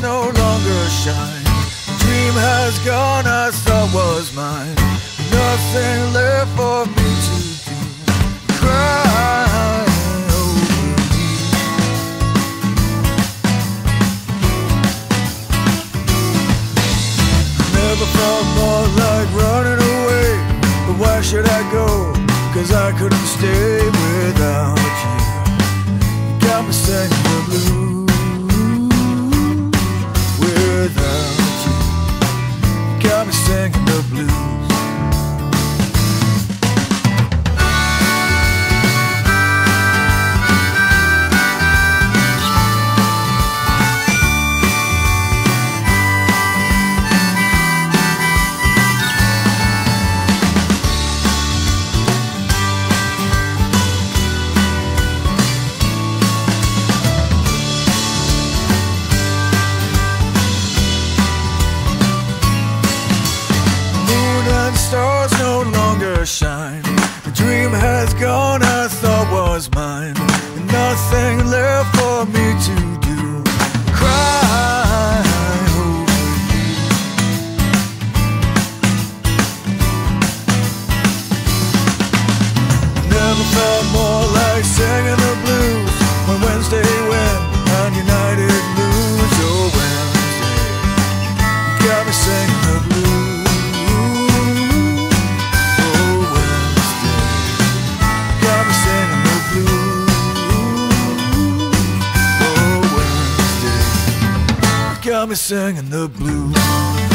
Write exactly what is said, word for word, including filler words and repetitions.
no longer shine. The dream has gone, I thought was mine. Nothing left for me to do. Cry over me. Never felt more like running away. But why should I go? Cause I couldn't stay without you. You got me singing the blues without you. You got me singing the blues. Stars no longer shine. The dream has gone, I thought was mine. And nothing left for me to do. Cry over you. Never felt more like singing the blues. When Wednesday went and United lose. Oh, Wednesday, you got me singing the blues. Got me singing the blues.